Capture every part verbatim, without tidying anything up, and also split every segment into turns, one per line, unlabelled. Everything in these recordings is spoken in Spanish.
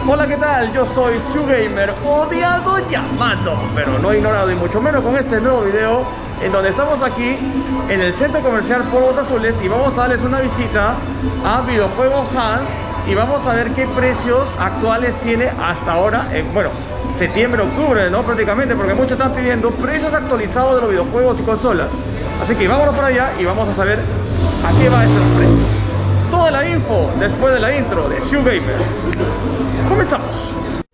Hola, ¿qué tal? Yo soy Shugamer, odiado Yamato, pero no ignorado y mucho menos con este nuevo video en donde estamos aquí en el centro comercial Polvos Azules y vamos a darles una visita a Videojuegos Hans y vamos a ver qué precios actuales tiene hasta ahora, en, bueno, septiembre, octubre, ¿no? Prácticamente, porque muchos están pidiendo precios actualizados de los videojuegos y consolas. Así que vámonos para allá y vamos a saber a qué va a ser los precios. Toda la info después de la intro de Shugamer. Comenzamos.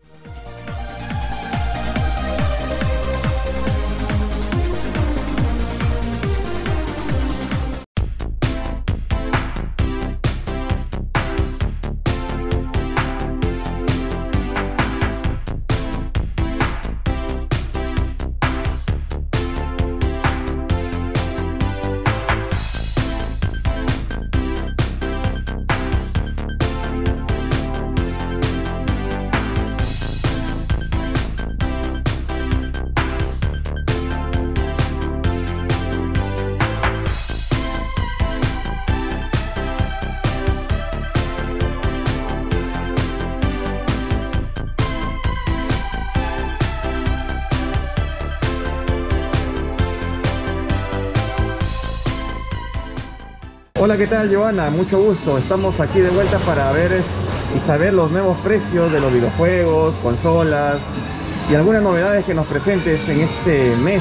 Hola, ¿qué tal, Joana? Mucho gusto. Estamos aquí de vuelta para ver y saber los nuevos precios de los videojuegos, consolas y algunas novedades que nos presentes en este mes.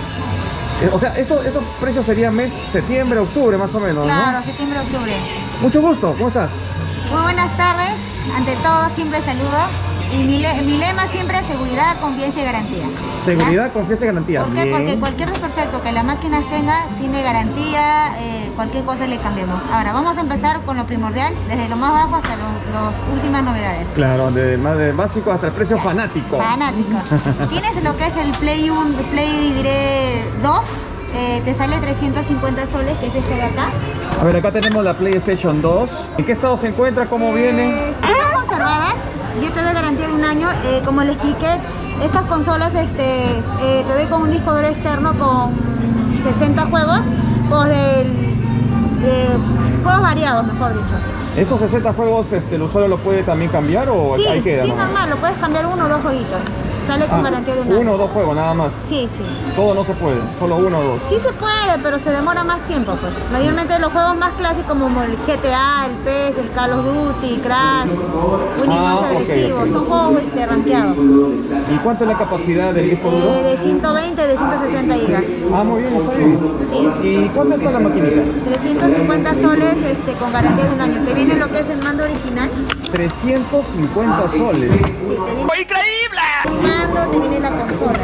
O sea, estos, estos precios serían mes septiembre, octubre más o menos, ¿no?
Claro, septiembre, octubre.
Mucho gusto, ¿cómo estás?
Muy buenas tardes. Ante todo, siempre saludo. Y mi, le mi lema siempre es seguridad, confianza y garantía.
Seguridad, ¿ya? Confianza y garantía.
¿Por qué?
Bien.
Porque cualquier desperfecto que la máquina tenga tiene garantía, eh, cualquier cosa le cambiamos. Ahora, vamos a empezar con lo primordial, desde lo más bajo hasta las últimas novedades.
Claro, de más de básico hasta el precio ya, fanático.
Fanático. Tienes lo que es el Play uno, Play diré dos, eh, te sale trescientos cincuenta soles, que es este de acá.
A ver, acá tenemos la PlayStation dos. ¿En qué estado se encuentra? ¿Cómo
eh,
viene?
Están conservadas. Yo te doy garantía de un año. Eh, como le expliqué, estas consolas este, eh, te doy con un disco duro externo con sesenta juegos, juegos, del, de, juegos variados, mejor dicho.
¿Esos sesenta juegos este, el usuario lo puede también cambiar o
sí,
ahí queda?
Sí,
¿no?
normal, lo puedes cambiar uno o dos jueguitos. Sale con ah, garantía de un año.
Uno o dos juegos nada más.
Sí, sí.
Todo no se puede, solo uno o dos.
Sí se puede, pero se demora más tiempo, pues. Mayormente los juegos más clásicos como el G T A, el P E S, el Call of Duty, Crash, Winning ah, okay, agresivo, okay. Son juegos este, rankeados.
¿Y cuánto es la capacidad del disco duro?
Eh, de ciento veinte, de ciento sesenta gigas.
Ah, muy bien, está bien.
Sí.
¿Y cuánto está la maquinita?
trescientos cincuenta soles este, con garantía de un año. Te viene lo que es el mando original.
trescientos cincuenta soles.
Sí, te viene ¡increíble! El mando, te viene la consola.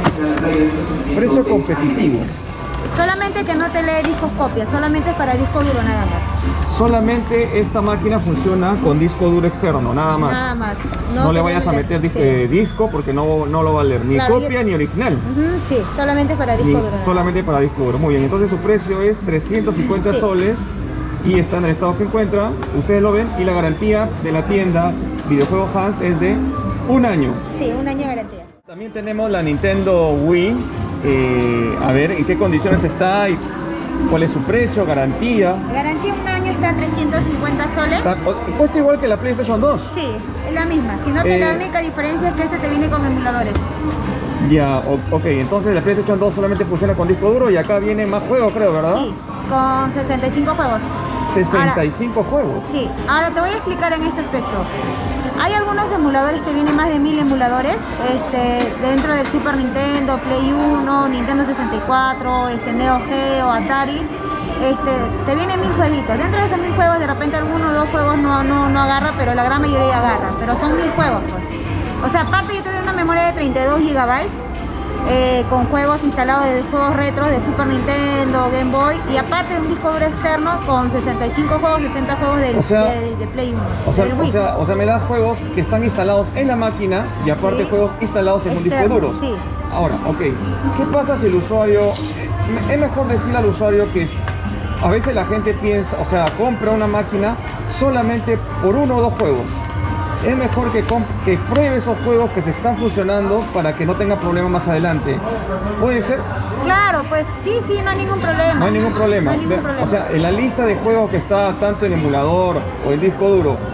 Precio competitivo.
Solamente que no te lee discos copias, solamente es para disco duro nada más.
Solamente esta máquina funciona con disco duro externo, nada más.
Nada más. No,
no le vayas a meter disco, sí. disco porque no, no lo va a leer, ni claro, copia yo... ni original.
Uh-huh, sí, solamente para disco
ni
duro.
Solamente para disco duro, muy bien. Entonces su precio es trescientos cincuenta sí. soles y está en el estado que encuentra, ustedes lo ven, y la garantía de la tienda Videojuegos Hans es de un año.
Sí, un año de garantía.
También tenemos la Nintendo Wii, eh, a ver en qué condiciones está y cuál es su precio, garantía.
Garantía un año está a trescientos cincuenta soles. Está,
¿cuesta igual que la PlayStation dos?
Sí, es la misma, sino que eh, la única diferencia es que este te viene con emuladores.
Ya, ok, entonces la PlayStation dos solamente funciona con disco duro y acá viene más juegos, creo, ¿verdad?
Sí, con sesenta y cinco juegos.
sesenta y cinco
ahora,
juegos.
Sí, ahora te voy a explicar en este aspecto. Hay algunos emuladores que vienen más de mil emuladores este, dentro del Super Nintendo, Play uno, Nintendo sesenta y cuatro, este, Neo Geo, Atari. Este, te vienen mil jueguitos. Dentro de esos mil juegos, de repente alguno o dos juegos no, no, no agarra, pero la gran mayoría agarra. Pero son mil juegos, pues. O sea, aparte yo te doy una memoria de treinta y dos gigabytes. Eh, con juegos instalados de juegos retros de Super Nintendo, Game Boy y aparte de un disco duro externo con sesenta y cinco juegos, sesenta juegos del, o sea, de, de Play uno.
O sea,
del Wii.
O, sea, o sea, me das juegos que están instalados en la máquina y aparte sí. juegos instalados en externo, un disco duro.
Sí.
Ahora, ok, ¿qué pasa si el usuario, es mejor decirle al usuario que a veces la gente piensa, o sea, compra una máquina solamente por uno o dos juegos? Es mejor que, que pruebe esos juegos que se están funcionando para que no tenga problemas más adelante. ¿Puede ser?
Claro, pues sí, sí, no hay ningún problema.
No hay ningún problema.
No hay ningún problema.
O sea, en la lista de juegos que está tanto en emulador o en disco duro,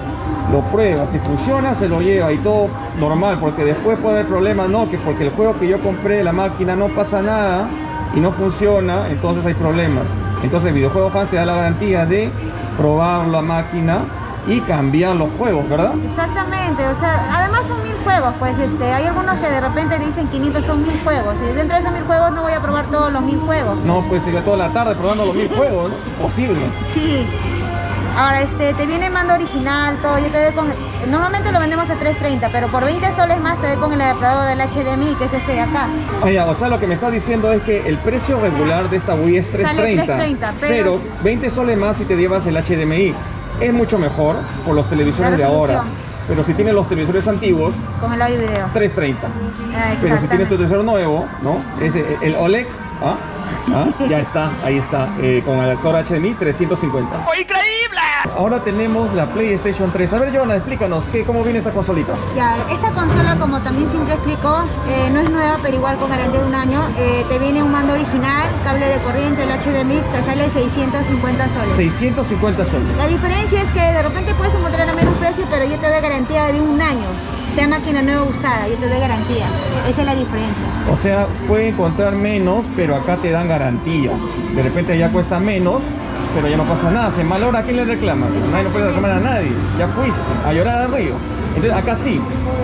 lo prueba, si funciona se lo lleva y todo normal, porque después puede haber problemas, no, que porque el juego que yo compré, la máquina no pasa nada y no funciona, entonces hay problemas. Entonces el Videojuego Fans te da la garantía de probar la máquina y cambiar los juegos, ¿verdad?
Exactamente, o sea, además son mil juegos, pues este, hay algunos que de repente dicen quinientos, son mil juegos, y dentro de esos mil juegos no voy a probar todos los mil juegos.
No, pues sigue toda la tarde probando los mil juegos, ¿no? Posible.
Sí. Ahora, este, te viene mando original, todo, yo te doy con... Normalmente lo vendemos a tres treinta, pero por veinte soles más te doy con el adaptador del H D M I, que es este de acá.
Ah, ya, o sea, lo que me estás diciendo es que el precio regular de esta Wii es tres treinta,
tres treinta, pero...
pero veinte soles más si te llevas el H D M I. Es mucho mejor por los televisores de ahora. Pero si tienes los televisores antiguos,
con el audio y video,
tres treinta.
Ah,
pero si tienes tu televisor nuevo, ¿no? Ese, el O L E D, ¿ah? ¿Ah? Ya está, ahí está, eh, con el adaptador H D M I trescientos cincuenta.
¡Oh, increíble!
Ahora tenemos la PlayStation tres. A ver, Joana, explícanos, ¿qué, ¿cómo viene esta consolita?
Ya, esta consola, como también siempre explico, eh, no es nueva, pero igual con garantía de un año. Eh, te viene un mando original, cable de corriente, el H D M I, te sale seiscientos cincuenta soles.
seiscientos cincuenta soles.
La diferencia es que de repente puedes encontrar a menos precio, pero yo te doy garantía de un año. Sea máquina nueva usada, yo te doy garantía. Esa es la diferencia.
O sea, puede encontrar menos, pero acá te dan garantía. De repente ya cuesta menos, pero ya no pasa nada. Se malogra, ¿a quién le reclamas? Nadie no puede reclamar a nadie. Ya fuiste a llorar al río. Entonces acá sí.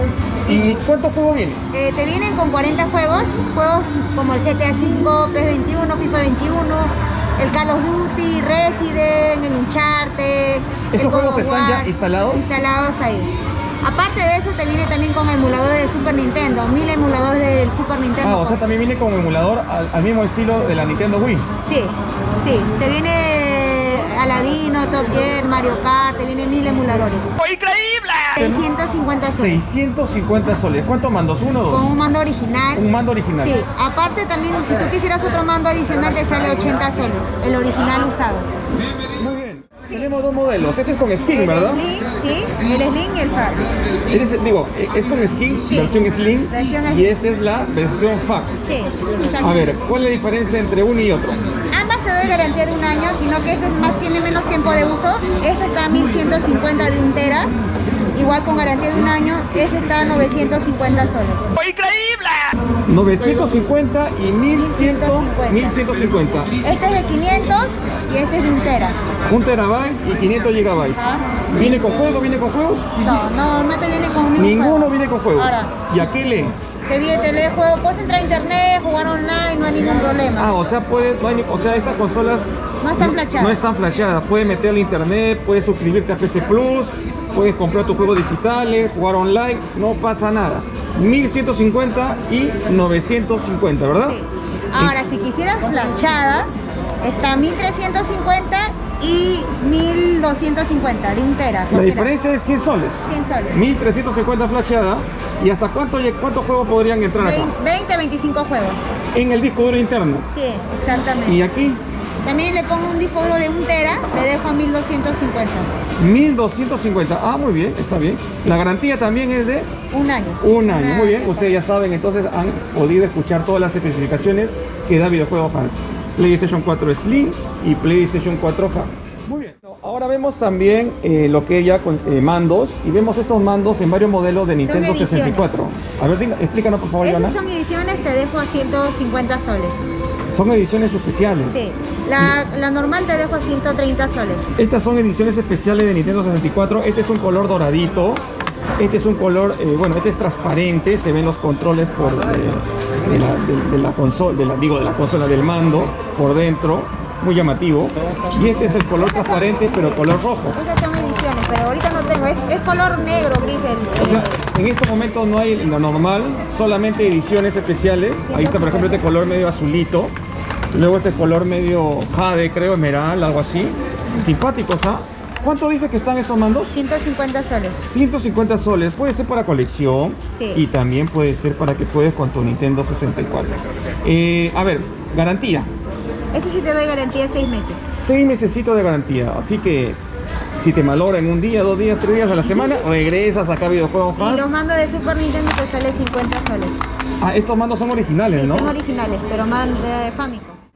¿Y cuántos juegos vienen?
Eh, te vienen con cuarenta juegos. Juegos como el G T A cinco, P E S veintiuno, FIFA veintiuno, el Call of Duty, Resident, el Uncharted.
¿Esos juegos están ya instalados?
Instalados ahí. Aparte de eso te viene también con emulador del Super Nintendo, mil emuladores del Super Nintendo.
Ah, o sea, también viene con emulador al, al mismo estilo de la Nintendo Wii.
Sí, sí, se viene Aladino, Top Gear, Mario Kart, te viene mil emuladores.
¡Oh, increíble!
seiscientos cincuenta soles.
seiscientos cincuenta soles. ¿Cuántos mandos? ¿Uno o dos?
Con un mando original.
Un mando original.
Sí, aparte también si tú quisieras otro mando adicional te sale ochenta soles, el original usado.
Muy bien. Tenemos dos modelos. Este es con skin,
El
¿verdad?
Slim, sí, el Slim y el Fat.
Eres- digo, es con skin,
Sí.
versión Slim,
Versión
y
Slim.
esta es la versión Fat.
Sí,
A
exactamente.
ver, ¿cuál es la diferencia entre uno y otro?
Ambas te doy garantía de un año, sino que este es más, tiene menos tiempo de uso. Este está a mil ciento cincuenta de un tera, igual con garantía de un año. Ese está a novecientos cincuenta soles.
¡Oh, increíble!
novecientos cincuenta y mil cien, mil ciento cincuenta.
Este es de quinientos y este es de un tera.
Un terabyte y quinientos gigabytes.
¿Ah?
¿Viene con juego? ¿Viene con juegos?
No, no, no te viene con ningún
Ninguno
juego.
viene con juegos.
Ahora,
¿Y a qué lee?
te viene, te lee juego, puedes entrar a internet, jugar online, no hay ningún problema.
Ah, o sea, puede, no hay ni- o sea, estas consolas
No están flasheadas.
No están flasheadas. Puedes meterle internet, puedes suscribirte a P C Plus, puedes comprar tus juegos digitales, jugar online, no pasa nada. mil ciento cincuenta y novecientos cincuenta, ¿verdad?
Sí. Ahora, si quisieras flashada, está a mil trescientos cincuenta y mil doscientos cincuenta de un tera.
La
cualquiera.
diferencia es cien soles.
cien soles.
mil trescientos cincuenta flasheada. ¿Y hasta cuánto, cuántos juegos podrían entrar acá?
veinte, veinticinco juegos.
En el disco duro interno.
Sí, exactamente.
Y aquí,
También le pongo un disco duro de un tera, le dejo a mil doscientos cincuenta.
mil doscientos cincuenta. Ah, muy bien, está bien. La garantía también es de
Un año.
un año.
Una-
Muy bien, ustedes ya saben, entonces han podido escuchar todas las especificaciones que da Videojuego Fans. PlayStation cuatro Slim y PlayStation cuatro Fat. Muy bien. Ahora vemos también eh, lo que ya con eh, mandos, y vemos estos mandos en varios modelos de Nintendo
ediciones.
sesenta y cuatro. A ver, diga- explícanos por favor, Joana.
Esas son ediciones, te dejo a ciento cincuenta soles.
Son ediciones especiales.
Sí. La, la normal te dejo a ciento treinta soles.
Estas son ediciones especiales de Nintendo sesenta y cuatro. Este es un color doradito. Este es un color, eh, bueno, este es transparente. Se ven los controles por eh, de, la, de- de la consola, de la, digo, de la consola del mando por dentro. Muy llamativo. Y este es el color transparente, pero color rojo.
Estas son ediciones, pero ahorita no tengo. Es, es color negro, gris. El,
O
el-
sea, en estos momentos no hay lo normal, solamente ediciones especiales. Ahí está, por ejemplo, este color medio azulito. Luego este color medio jade, creo, esmeralda, algo así. Simpáticos, ¿ah? ¿Cuánto dice que están estos mandos?
ciento cincuenta soles.
ciento cincuenta soles. Puede ser para colección.
Sí.
Y también puede ser para que puedes con tu Nintendo sesenta y cuatro. Eh, a ver, garantía.
Ese sí te doy garantía seis meses.
Seis mesecitos de garantía. Así que si te malogra en un día, dos días, tres días a la semana, regresas acá a Videojuegos
Y
Fans.
los mandos de Super Nintendo te sale cincuenta soles.
Ah, estos mandos son originales,
Sí,
¿no?
son originales, pero más de Famicom.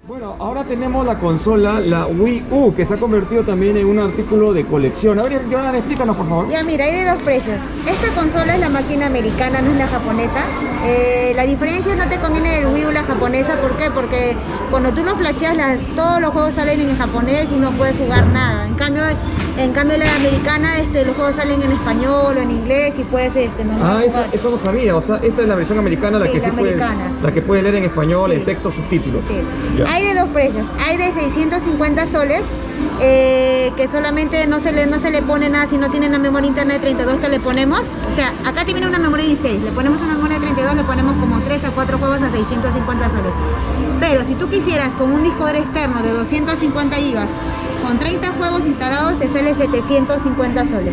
Bueno, ahora tenemos la consola, la Wii U, que se ha convertido también en un artículo de colección. A ver, Joana, explícanos, por favor.
Ya, mira, hay de dos precios. Esta consola es la máquina americana, no es la japonesa. Eh, la diferencia no te conviene el Wii U la japonesa. ¿Por qué? Porque cuando tú lo flasheas, las, todos los juegos salen en japonés y no puedes jugar nada. En cambio, en cambio la americana, este, los juegos salen en español o en inglés y puedes este, normal
Ah, esa,
jugar.
eso no sabía. O sea, esta es la versión americana, la
Sí,
que
la
sí puede,
americana.
la que puede leer en español,
Sí.
en texto, subtítulos.
Sí.
Ya.
Hay de dos precios. Hay de seiscientos cincuenta soles, eh, que solamente no se, le, no se le pone nada si no tiene una memoria interna de treinta y dos que le ponemos. O sea, acá tiene una memoria de dieciséis, le ponemos una memoria de treinta y dos, le ponemos como tres a cuatro juegos a seiscientos cincuenta soles. Pero si tú quisieras con un disco duro externo de doscientos cincuenta gigas, con treinta juegos instalados, te sale setecientos cincuenta soles.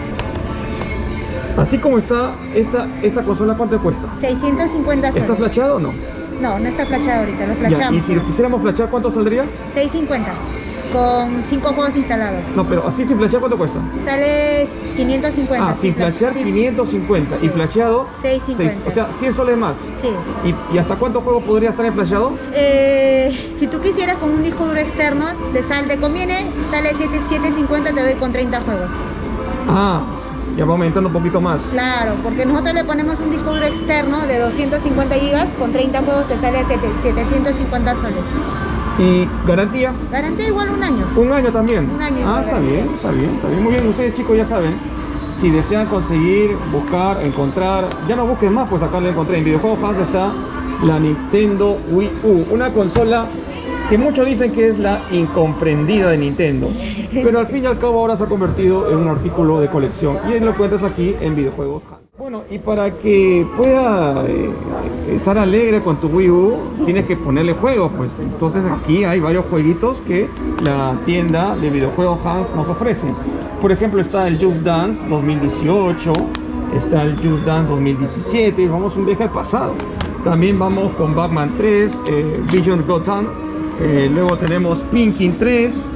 Así como está esta, esta consola, ¿cuánto cuesta?
seiscientos cincuenta soles.
¿Está flashado o no?
No, no está flashado ahorita, lo
Ya,
flashamos.
y si lo quisiéramos flashar, ¿cuánto saldría?
seiscientos cincuenta, con cinco juegos instalados.
No, pero así sin flashear, ¿cuánto cuesta?
Sale quinientos cincuenta.
Ah, sin flashear
sí.
quinientos cincuenta y
Sí.
flasheado
seiscientos cincuenta.
seis, o sea, cien soles más.
Sí.
¿Y, y hasta cuántos juegos podría estar en flasheado?
Eh, si tú quisieras con un disco duro externo, te, sal, te conviene, sale siete cincuenta, te doy con treinta juegos.
Ah, ya va aumentando un poquito más.
Claro, porque nosotros le ponemos un disco duro externo de doscientos cincuenta gigas, con treinta juegos te sale a setecientos cincuenta soles.
¿Y garantía?
Garantía igual un año.
Un año también.
Un año
Ah,
igual
está
garantía.
bien, está bien, está bien. Muy bien, ustedes chicos ya saben. Si desean conseguir, buscar, encontrar, ya no busquen más, pues acá lo encontré. En Videojuegos Hans está la Nintendo Wii U, una consola que muchos dicen que es la incomprendida de Nintendo, pero al fin y al cabo ahora se ha convertido en un artículo de colección y lo encuentras aquí en Videojuegos Hans. Bueno, y para que pueda eh, estar alegre con tu Wii U, tienes que ponerle juegos, pues. Entonces aquí hay varios jueguitos que la tienda de Videojuegos Hans nos ofrece. Por ejemplo, está el Just Dance dos mil dieciocho, está el Just Dance dos mil diecisiete, vamos un viaje al pasado. También vamos con Batman tres, eh, Beyond Gotham, eh, luego tenemos Pinkin tres.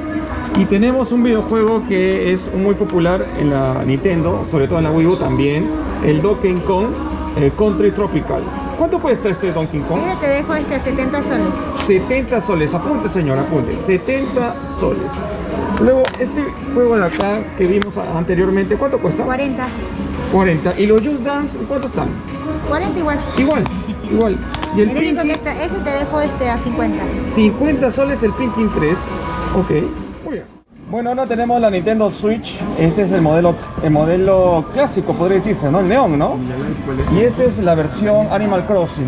Y tenemos un videojuego que es muy popular en la Nintendo, sobre todo en la Wii U también, el Donkey Kong eh, Country Tropical. ¿Cuánto cuesta este Donkey Kong?
Este te dejo este a setenta soles.
setenta soles, apunte señor, apunte, setenta soles. Luego, este juego de acá que vimos anteriormente, ¿cuánto cuesta?
cuarenta.
cuarenta. ¿Y los Just Dance, cuánto están?
cuarenta igual.
Igual, igual. Y el,
El único
Pinky,
que está, ese te dejo este a cincuenta.
cincuenta soles el Pinky tres. Ok, muy bien. Bueno, ahora tenemos la Nintendo Switch. Este es el modelo, el modelo clásico, podría decirse, ¿no? El neón, ¿no? Y esta es la versión Animal Crossing.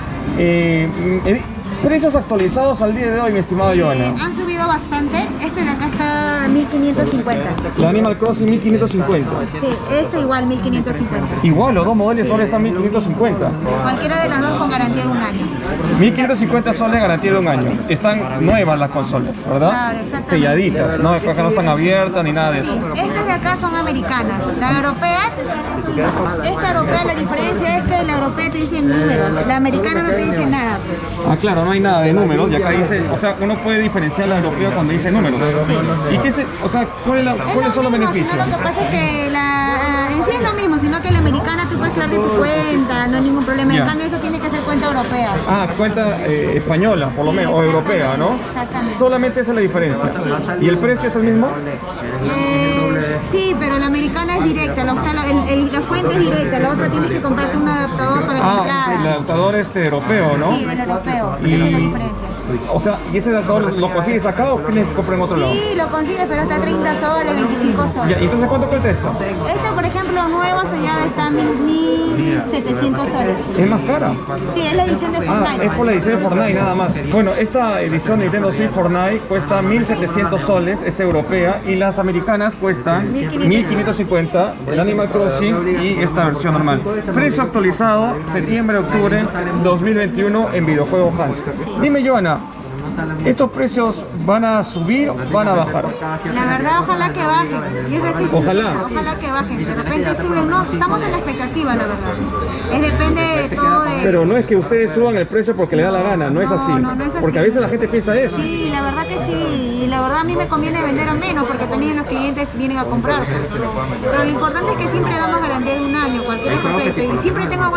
Eh, eh, precios actualizados al día de hoy, mi estimado
Sí,
Joana.
han subido bastante. Este de acá está a mil quinientos cincuenta.
La Animal Crossing mil quinientos cincuenta.
Sí, este igual mil quinientos cincuenta.
Igual, los dos modelos ahora están mil quinientos cincuenta.
Cualquiera de las dos con garantía de un año.
mil quinientos cincuenta soles garantía de un año. Están nuevas las consolas, ¿verdad?
Claro, exactamente.
Selladitas, ¿no? Después que no están abiertas ni nada de
Sí,
eso.
estas de acá son americanas. La europea te sale así. Esta europea, la diferencia es que la europea te dice números. La americana no te dice nada.
Ah, claro, no hay nada de números. Y acá dice, o sea, uno puede diferenciar la europea cuando dice números.
Sí.
¿Y qué se, o sea, cuál es la,
Es
cuáles son
lo
los
mismo,
beneficios?
sino lo que pasa es que la, en sí es lo mismo, sino que la americana tú puedes crearte tu cuenta, no hay ningún problema.
Ya.
En cambio, eso tiene que ser cuenta europea.
Ah, cuenta eh, española, por lo
Sí,
menos, o europea, ¿no?
exactamente.
Solamente esa es la diferencia. ¿Y el precio es el mismo?
Eh, sí, pero la americana es directa, la, o sea, la, el- el- la fuente es directa, la otra tienes que comprarte un adaptador para la
Ah,
entrada.
el adaptador este europeo, ¿no?
Sí, del europeo,
Y-
esa es la diferencia.
O sea, ¿y ese adaptador lo consigues acá o tienes que comprar en otro lado?
Sí, lo consigues, pero está treinta soles, veinticinco
Ya,
soles.
¿y entonces cuánto cuesta esto?
Este, por ejemplo, nuevo sellado está en mil setecientos soles.
Es más cara.
Sí, es la edición de
Ah,
Fortnite.
es por la edición de Fortnite nada más. Bueno, esta edición de Nintendo Switch Fortnite cuesta mil setecientos soles, es europea, y las americanas cuestan
mil quinientos.
mil quinientos cincuenta, el Animal Crossing y esta versión normal. Precio actualizado, septiembre-octubre dos mil veintiuno en Videojuegos Hans. Dime, Joana, ¿estos precios van a subir o van a bajar?
La verdad, ojalá que bajen. Y es recién
Ojalá.
sincera, ojalá que bajen. De repente suben, no, estamos en la expectativa, la verdad. Es depende de todo de...
Pero no es que ustedes suban el precio porque le da la gana, no es
No,
así.
no, no es así.
Porque a veces la gente piensa eso.
Sí, la verdad que sí. Y la verdad a mí me conviene vender a menos porque también los clientes vienen a comprar. Pero lo importante es que siempre damos garantía de un año, cualquier aspecto. Y siempre tengo buenos comentarios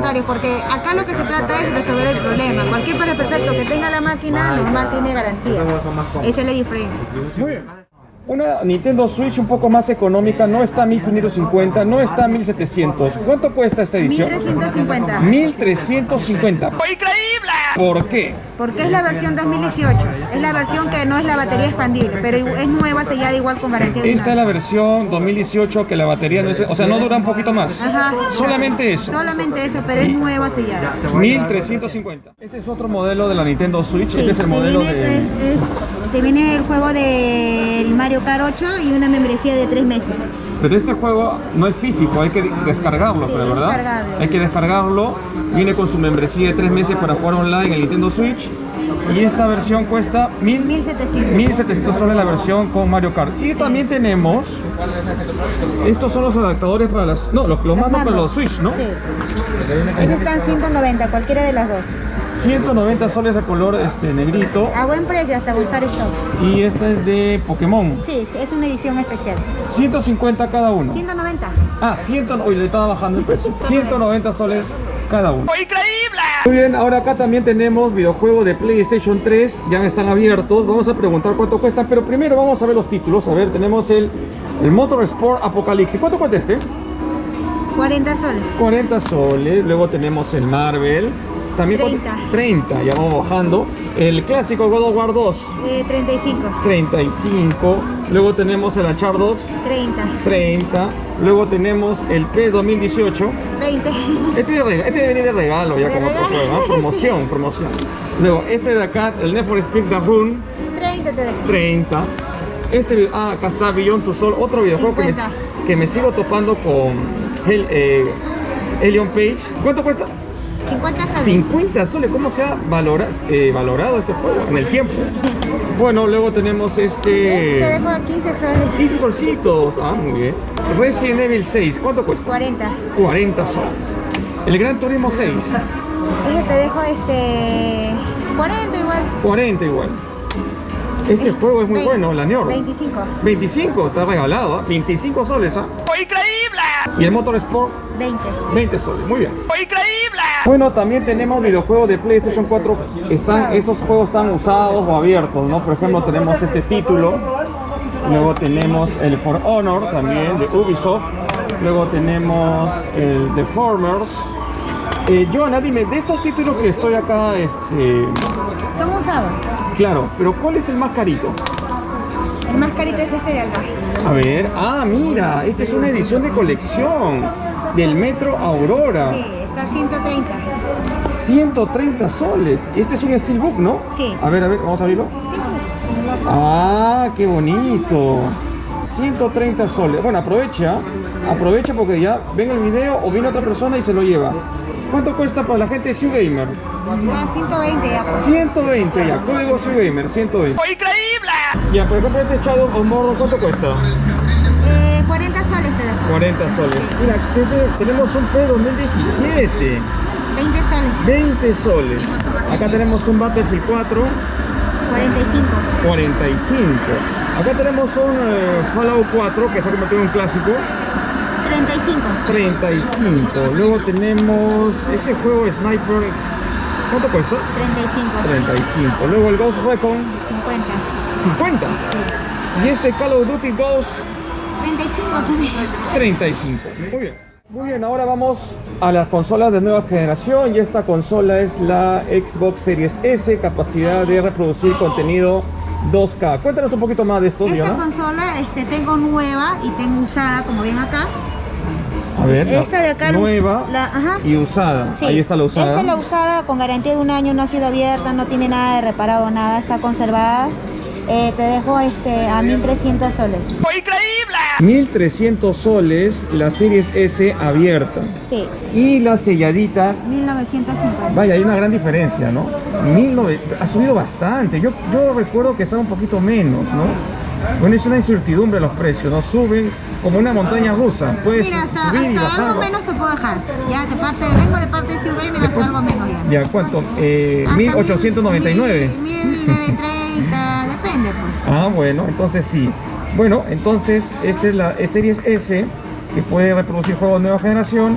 comentarios, porque acá lo que se trata es de resolver el problema. Cualquier perfecto que tenga la máquina normal tiene garantía. Esa es la diferencia.
Muy bien. Una Nintendo Switch un poco más económica, no está a mil quinientos cincuenta, no está a mil setecientos. ¿Cuánto cuesta esta edición?
mil trescientos cincuenta.
mil trescientos cincuenta. ¡Increíble! ¿Por qué?
Porque es la versión dos mil dieciocho. Es la versión que no es la batería expandible, pero es nueva, sellada igual con garantía de un
Esta es
año.
la versión dos mil dieciocho que la batería no es... O sea, no dura un poquito más.
Ajá.
Solamente eso.
Solamente eso, pero es nueva, sellada.
mil trescientos cincuenta. Este es otro modelo de la Nintendo Switch.
Sí,
este es el
te
modelo
viene,
de...
es, es, te viene el juego del Mario Kart ocho y una membresía de tres meses.
Pero este juego no es físico, hay que descargarlo,
Sí,
pero
es
¿verdad?
descargable.
Hay que descargarlo. Viene con su membresía de tres meses para jugar online en el Nintendo Switch. Y esta versión cuesta mil setecientos soles la versión con Mario Kart. Y
Sí.
también tenemos... Estos son los adaptadores para las... No, los, los mandos para los Switch, ¿no?
Sí. Estos están ciento noventa, cualquiera de las dos.
ciento noventa soles de color este, negrito.
A buen precio, hasta gustar esto.
Y esta es de Pokémon.
Sí, sí, es una edición especial.
ciento cincuenta cada uno.
ciento noventa.
Ah, cien... Uy, le estaba bajando el precio. ciento noventa soles cada uno. ¡Increíble! Muy bien, ahora acá también tenemos videojuegos de PlayStation tres. Ya están abiertos. Vamos a preguntar cuánto cuestan. Pero primero vamos a ver los títulos. A ver, tenemos el, el Motorsport Apocalypse. ¿Cuánto cuesta este?
cuarenta soles.
cuarenta soles. Luego tenemos el Marvel. También
treinta.
treinta, ya vamos bajando. El clásico God of War dos.
Eh, treinta y cinco.
treinta y cinco. Luego tenemos el Uncharted dos.
treinta.
treinta. Luego tenemos el P E S dos mil dieciocho.
veinte.
Este de regalo, este viene de regalo ya
De
como otro
regalo.
juego, ¿no? Promoción, promoción. Luego este de acá, el Need for Speed The Run,
treinta te dejo.
treinta. Este, ah, acá está Beyond Two Souls, otro videojuego que me,
cincuenta.
que me sigo topando con el, eh, Elion Page. ¿Cuánto cuesta?
cincuenta soles.
cincuenta soles. ¿Cómo se ha valora, eh, valorado este juego en el tiempo? Bueno, luego tenemos este...
Este te dejo a quince soles.
quince solcitos. Ah, muy bien. Resident Evil seis, ¿cuánto cuesta?
cuarenta.
cuarenta soles. El Gran Turismo seis,
Este te dejo este cuarenta igual.
cuarenta igual. Este juego es muy
Vein-
bueno, la Nior.
veinticinco.
veinticinco, está regalado, ¿ah? veinticinco soles, ¿ah? ¡Increíble! Y el Motorsport,
veinte.
veinte soles, muy bien. ¡Increíble! Bueno, también tenemos videojuegos de PlayStation cuatro. Están, estos juegos están usados o abiertos, ¿no? Por ejemplo, tenemos este título. Luego tenemos el For Honor, también de Ubisoft. Luego tenemos el The Formers. Eh, Joana, dime, de estos títulos que estoy acá, este...
Son usados.
Claro, pero ¿cuál es el más carito?
El más carito es este de acá.
A ver, ah, mira, esta es una edición de colección del Metro Aurora.
Sí, está a ciento treinta.
ciento treinta soles. Este es un Steelbook, ¿no?
Sí.
A ver, a ver, vamos a abrirlo.
Sí, sí.
Ah, qué bonito. ciento treinta soles. Bueno, aprovecha, aprovecha porque ya ven el video o viene otra persona y se lo lleva. ¿Cuánto cuesta para la gente de Gamer?
Ya, ciento veinte ya. Pues.
ciento veinte ya, código Gamer, ciento veinte. ¡Increíble! Ya, por ejemplo, este Shadow of Mordor, ¿cuánto cuesta?
Eh, cuarenta soles te dejo.
cuarenta soles. Mira, este- tenemos un P dos mil diecisiete.
veinte soles.
veinte soles. Acá tenemos un Battlefield cuatro.
cuarenta y cinco.
cuarenta y cinco. Acá tenemos un eh, Fallout cuatro que se ha convertido en un clásico.
treinta y cinco.
treinta y cinco. Luego tenemos este juego Sniper. ¿Cuánto cuesta?
treinta y cinco.
treinta y cinco. Luego el Ghost Recon.
cincuenta.
cincuenta. Y este Call of Duty Ghost.
treinta y cinco también.
treinta y cinco. Muy bien. Muy bien, ahora vamos a las consolas de nueva generación y esta consola es la Xbox Series S, capacidad de reproducir contenido dos K. Cuéntanos un poquito más de esto,
Esta
Diana.
consola este, tengo nueva y tengo usada, como ven acá.
A ver, la
Esta de acá, la us-
nueva
la- ajá.
y usada.
Sí.
Ahí está la usada.
Esta es la usada con garantía de un año, no ha sido abierta, no tiene nada de reparado, nada, está conservada. Eh, te dejo este a mil trescientos soles.
mil trescientos soles la Series S abierta.
Sí,
Y la selladita,
mil novecientos cincuenta.
vaya, hay una gran diferencia, ¿no? mil novecientos, ha subido bastante. Yo, yo recuerdo que estaba un poquito menos, ¿no? Bueno, es una incertidumbre los precios, ¿no? Suben como una montaña rusa. Puedes
Mira, hasta,
subir y
hasta
bajar.
algo menos te puedo dejar. Ya de parte, vengo de parte de Ciudad Gamer hasta algo menos ya.
¿Ya cuánto? Eh,
Hasta
mil ochocientos noventa y nueve.
mil novecientos treinta, depende pues.
Ah, bueno, entonces sí. Bueno, entonces esta es la Series S que puede reproducir juegos de nueva generación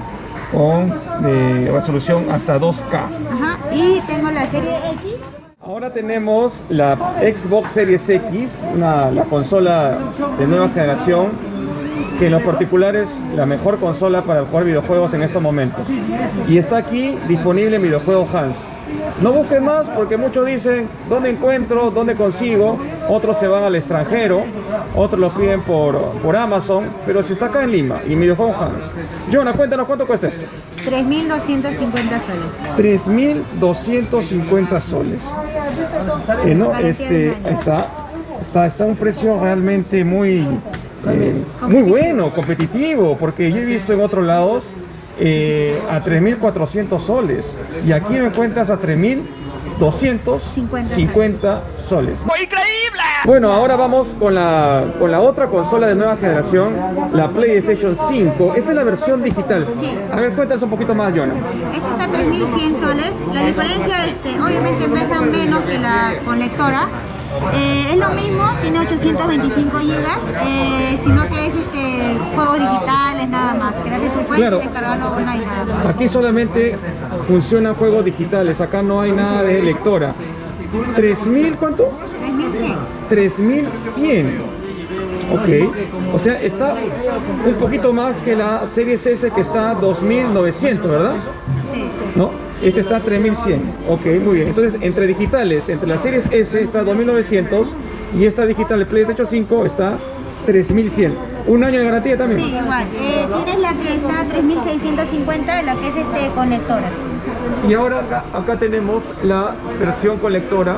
con eh, resolución hasta dos K.
Ajá, y tengo la serie X.
Ahora tenemos la Xbox Series X, una, la consola de nueva generación, que en lo particular es la mejor consola para jugar videojuegos en estos momentos. Y está aquí disponible en videojuegos Hans. No busquen más porque muchos dicen, ¿dónde encuentro? ¿Dónde consigo? Otros se van al extranjero, otros lo piden por, por Amazon, pero si está acá en Lima y en videojuegos Hans. Jonah, cuéntanos cuánto cuesta esto.
tres mil doscientos cincuenta soles.
tres mil doscientos cincuenta soles. Eh, no, este, está, está, está un precio realmente muy, eh, muy bueno, competitivo, porque yo he visto en otros lados eh, a tres mil cuatrocientos soles y aquí me encuentras a tres mil doscientos cincuenta soles. ¡Increíble! Bueno, ahora vamos con la, con la otra consola de nueva generación, la PlayStation cinco. Esta es la versión digital.
Sí.
A ver, cuéntanos un poquito más, Jonah.
Esta está a tres mil cien soles. La diferencia, este, obviamente pesa menos que la conectora. Eh, es lo mismo, tiene ochocientos veinticinco gigas, eh, sino que es este, juegos digitales nada más. Créate tu cuenta, claro, y descargarlo online nada más.
Aquí solamente funcionan juegos digitales, acá no hay nada de lectora. ¿tres mil cuánto?
tres mil cien.
tres mil cien. Ok, o sea, está un poquito más que la Series S, que está a dos mil novecientos, ¿verdad?
Sí.
¿No? Este está a tres mil cien. Ok, muy bien. Entonces, entre digitales, entre la Series S está a dos mil novecientos y esta digital de PlayStation cinco está a tres mil cien. ¿Un año de garantía también?
Sí, igual. Eh, tienes la que está a tres mil seiscientos cincuenta, la que es este conectora.
Y ahora acá, acá tenemos la versión colectora.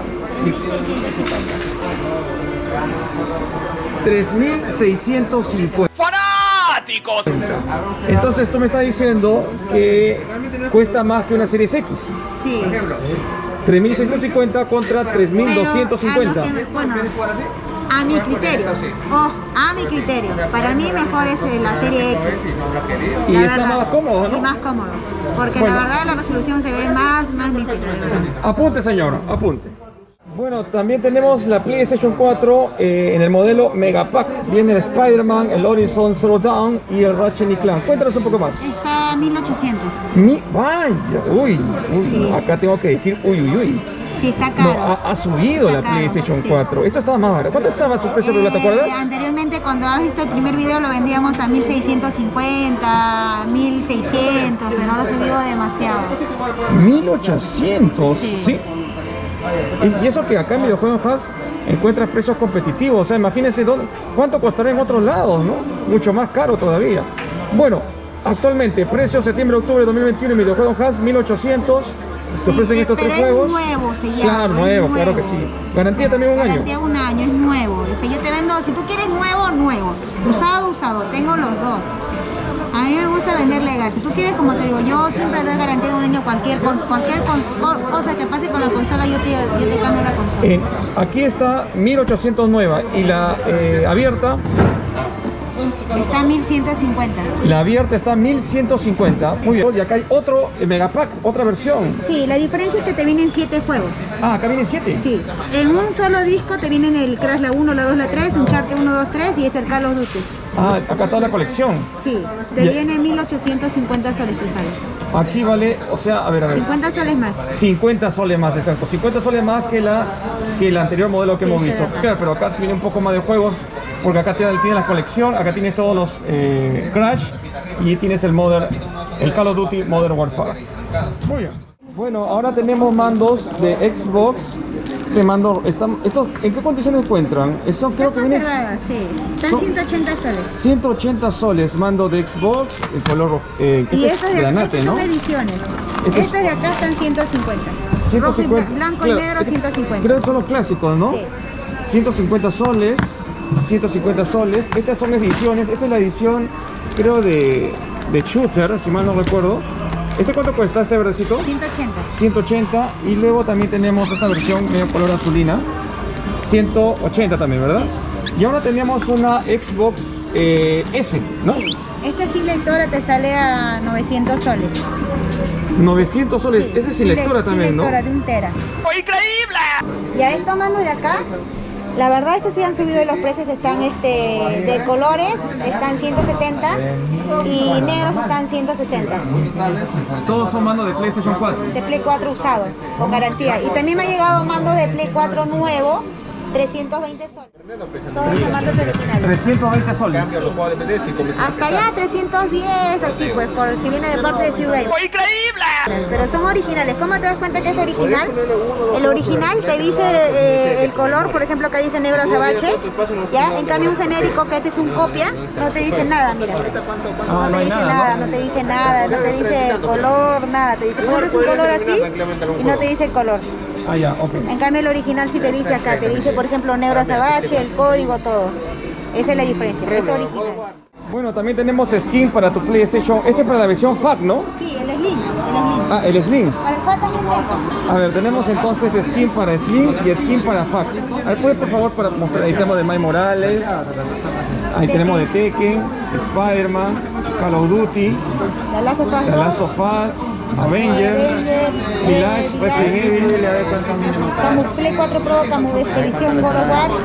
tres mil seiscientos cincuenta. ¡Fanáticos! Entonces tú me estás diciendo que cuesta más que una Series X.
Sí.
tres mil seiscientos cincuenta contra tres mil doscientos cincuenta.
Pero, a, me, bueno, a mi criterio, oh, a mi criterio, para mí mejor es la Serie X.
Y está verdad, más cómodo, ¿no?
Y más cómodo, porque
bueno,
la verdad la resolución se ve más, más nítida, de verdad.
Apunte, señor, apunte. Bueno, también tenemos la PlayStation cuatro eh, en el modelo Megapack. Viene el Spider-Man, el Horizon Zero Dawn y el Ratchet y Clank. Cuéntanos un poco más.
Está a mil ochocientos.
Mi, vaya, uy, uy
Sí.
Acá tengo que decir uy, uy, uy.
Sí, está caro.
No, ha, ha subido
está
la
caro,
PlayStation
sí.
cuatro. Esto estaba más barato. ¿Cuánto estaba su precio de
eh,
¿te acuerdas?
Anteriormente, cuando has visto el primer video, lo vendíamos a mil seiscientos cincuenta, mil seiscientos, pero ahora ha subido demasiado.
mil ochocientos.
Sí.
¿Sí? Y, y eso que acá en videojuegos Fast encuentras precios competitivos. O sea, imagínense dónde, cuánto costará en otros lados, ¿no? Mucho más caro todavía. Bueno, actualmente, precio septiembre-octubre de dos mil veintiuno en videojuegos Fast, mil ochocientos. Se ofrecen
Sí,
estos
pero
tres
es
juegos.
nuevo, se llama.
Claro, nuevo,
es
claro que sí. Garantía también un
Garantía
año.
un año, es nuevo. Dice, yo te vendo, si tú quieres nuevo, nuevo. Usado, usado. Tengo los dos. A mí me gusta vender legal. Si tú quieres, como te digo, yo siempre doy garantía de un año. Cualquier, cons cualquier cons cosa que pase con la consola, yo te, yo te cambio la consola.
Eh, aquí está mil ochocientos nueva y la eh, abierta.
Está a mil ciento cincuenta.
La abierta está a mil ciento cincuenta. Muy bien. Y acá hay otro eh, Megapack, otra versión.
Sí, la diferencia es que te vienen siete juegos.
Ah, acá vienen siete.
Sí. En un solo disco te vienen el Crash la uno, la dos, la tres, Uncharted uno, dos, tres y este el Call of Duty.
Ah, acá está la colección.
Sí, te
Y-
viene mil ochocientos cincuenta soles te sale.
Aquí vale, o sea, a ver, a ver.
cincuenta soles más.
cincuenta soles más, exacto. cincuenta soles más que la que el anterior modelo que
Sí,
hemos
sí,
visto.
acá.
Claro, pero acá tiene un poco más de juegos, porque acá tiene, tiene la colección, acá tienes todos los eh, Crash y tienes el Modern, el Call of Duty Modern Warfare. Muy bien. Bueno, ahora tenemos mandos de Xbox. Este mando, están, estos, ¿en qué condiciones encuentran? Eso creo
Está
que viene
conservada, sí. Están
son-
ciento ochenta soles.
ciento ochenta soles, mando de Xbox, el color rojo, eh,
Y
este es
estos de acá
granate,
estas
¿no?
son ediciones.
Este es-
Estas de acá están ciento cincuenta.
ciento
Rojo y
cincuenta,
bla- blanco
claro,
y negro
este-
ciento cincuenta.
Creo que son los clásicos, ¿no?
Sí.
ciento cincuenta soles, ciento cincuenta soles. Estas son ediciones, esta es la edición, creo, de, de Shooter, si mal no recuerdo. ¿Este cuánto cuesta, este verdecito?
ciento ochenta.
ciento ochenta. Y luego también tenemos esta versión medio color azulina, ciento ochenta también, ¿verdad? Y ahora tenemos una Xbox eh, S, ¿no?
Sí. Esta sin lectora te sale a novecientos soles.
novecientos soles,
Sí,
ese es sin
sin
lectura
le-
también,
sin
¿no?
lectora, de un tera.
¡Increíble!
Y a estos mandos de acá La verdad, estos sí han subido los precios, están este, de colores, están ciento setenta y negros están ciento sesenta.
Todos son mandos de PlayStation cuatro.
De Play cuatro usados, con garantía. Y también me ha llegado mando de Play cuatro nuevo, trescientos veinte soles. Todos son mandos originales.
trescientos veinte soles.
Hasta allá trescientos diez, así pues, por si viene de parte de C U Game.
¡Increíble!
Pero son originales. ¿Cómo te das cuenta que es original? El original te dice eh, el color, por ejemplo, que dice negro azabache. Ya, en cambio un genérico que este es un copia, no te dice nada, mira. No te dice nada, no te dice nada, no te dice el color, nada. Te dice, pones un color así y no te dice el color.
Ah, ya, ok.
En cambio el original sí te dice acá, te dice por ejemplo negro azabache, el código, todo. Esa es la diferencia, es original.
Bueno, también tenemos skin para tu PlayStation. Este es para la versión F A Q, ¿no?
Sí, el Slim, el Slim.
Ah, el Slim.
Para el F A T también tengo.
A ver, tenemos entonces skin para Slim y skin para F A Q. A ver, ¿puedes por favor para mostrar? Ahí tenemos de Miles Morales. Ahí tenemos de Tekken, Spider-Man, Call of Duty,
The Last of Us
The Last of Us, Avengers, Village, Resident Evil.
Camu Play cuatro Pro, Camu esta edición God of War,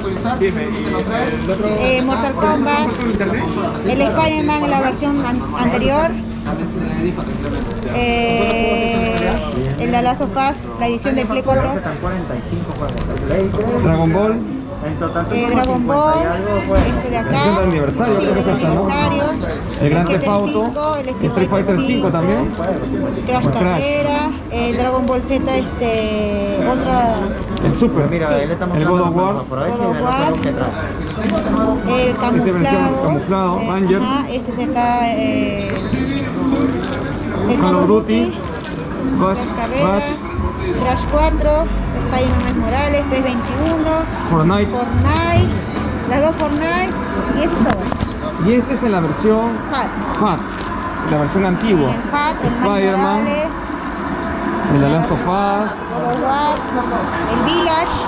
eh, Mortal Kombat, el Spider-Man en la versión an anterior, eh, el The Last of Us, la edición de Play cuatro,
Dragon Ball.
Eh, Dragon Ball, este de acá,
el aniversario,
sí, el aniversario,
el Gran Theft Auto, el Street Fighter cinco también,
Crash Carrera, el Dragon Ball Z, este, otra,
el Super, mira,
sí.
El God of War,
God of War, el camuflado,
camuflado, Ranger,
este de acá, eh, el
Call of Duty,
Crash Carrera, Crash cuatro, Spider-Man Morales, P E S veintiuno,
Fortnite.
Fortnite, las dos Fortnite, y eso es todo.
Y este es en la versión
F A T.
F A T, la versión antigua.
El F A T, el Miles
Spider-Man,
Morales,
el The Last of Us,
God of War, el Village,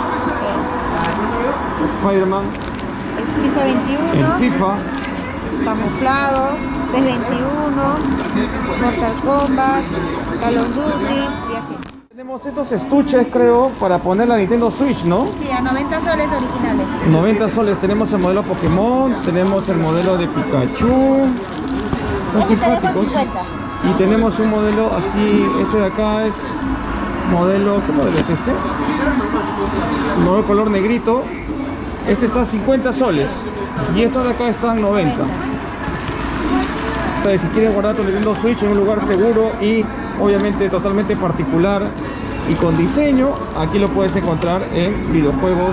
Spider-Man,
el FIFA veintiuno,
el FIFA,
camuflado, P E S veintiuno, Mortal Kombat, Call of Duty y así.
Tenemos estos estuches, creo, para poner la Nintendo Switch, ¿no?
Sí, a noventa soles originales.
noventa soles. Tenemos el modelo Pokémon, tenemos el modelo de Pikachu. Están
Este te dejo
simpáticos.
cincuenta.
Y tenemos un modelo así, este de acá es modelo, ¿qué modelo es este? El modelo color negrito. Este está a cincuenta soles. Y estos de acá están noventa. Entonces, si quieres guardar tu Nintendo Switch en un lugar seguro y obviamente totalmente particular y con diseño, aquí lo puedes encontrar en Videojuegos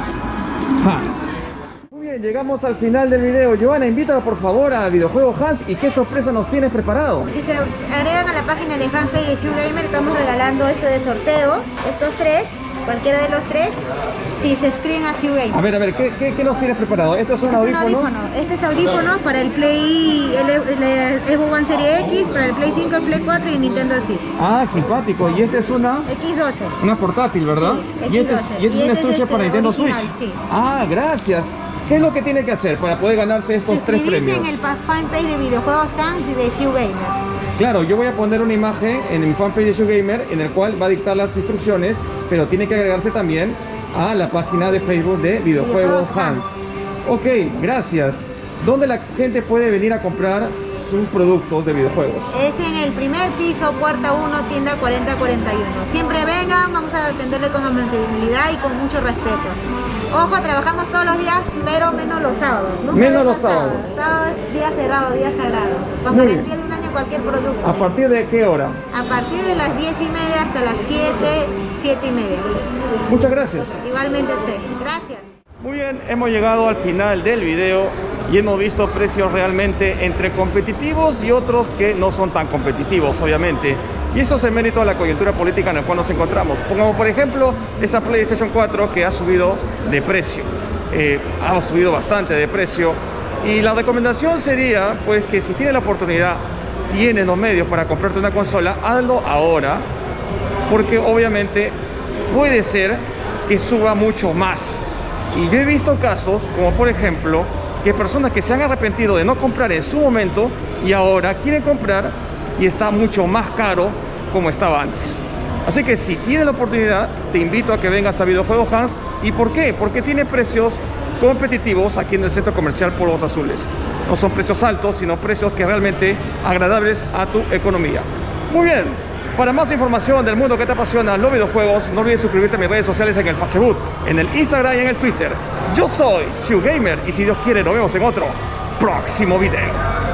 Hans. Muy bien, llegamos al final del video. Joana, invítala por favor a Videojuegos Hans y qué sorpresa nos tienes preparado.
Si se agregan a la página de fanpage de C U Gamer, estamos regalando esto de sorteo, estos tres, cualquiera de los tres, si se suscriben a C U Gamer.
A ver, a ver, ¿qué, qué, qué nos tienes preparado? ¿Esto es un
Este es un
audífono?
audífono. Este es audífono para el Play, el, el, el Xbox One Series X, para el Play cinco, el Play cuatro y Nintendo Switch.
Ah, simpático. Y este es una,
X doce.
una portátil, ¿verdad?
Sí,
y este, es-
X doce.
y este
Y
es un
este es
estuche
este
para Nintendo
original,
Switch.
sí.
Ah, gracias. ¿Qué es lo que tiene que hacer para poder ganarse estos tres
Suscribirse
premios?
en el pa- fanpage de Videojuegos Hans y de C U Gamer.
Claro, yo voy a poner una imagen en mi fanpage de C U Gamer en el cual va a dictar las instrucciones, pero tiene que agregarse también a la página de Facebook de Videojuegos
Videojuegos
Hans.
Hans.
Ok, gracias. ¿Dónde la gente puede venir a comprar sus productos de videojuegos?
Es en el primer piso, puerta uno, tienda cuarenta cuarenta y uno. Siempre vengan, vamos a atenderle con amabilidad y con mucho respeto. Ojo, trabajamos todos los días, pero menos los sábados. Nunca
Menos
vengan
los sábados.
Sábado es día cerrado, día sagrado. Con
Muy
garantía
bien.
de un año cualquier producto.
¿A partir de qué hora?
A partir de las diez y media hasta las siete, siete y media.
Muchas gracias.
Igualmente a usted. Gracias.
Muy bien, hemos llegado al final del video y hemos visto precios realmente entre competitivos y otros que no son tan competitivos, obviamente. Y eso es el mérito de la coyuntura política en la cual nos encontramos. Pongamos por ejemplo esa PlayStation cuatro que ha subido de precio. Eh, ha subido bastante de precio. Y la recomendación sería pues que si tienes la oportunidad, tienes los medios para comprarte una consola, hazlo ahora. Porque obviamente puede ser que suba mucho más. Y yo he visto casos, como por ejemplo, que personas que se han arrepentido de no comprar en su momento y ahora quieren comprar y está mucho más caro como estaba antes. Así que si tienes la oportunidad, te invito a que vengas a Videojuegos Hans. ¿Y por qué? Porque tiene precios competitivos aquí en el Centro Comercial Polvos Azules. No son precios altos, sino precios que realmente agradables a tu economía. Muy bien, para más información del mundo que te apasiona, los videojuegos, no olvides suscribirte a mis redes sociales en el Facebook, en el Instagram y en el Twitter. Yo soy Xiu Gamer y si Dios quiere nos vemos en otro próximo video.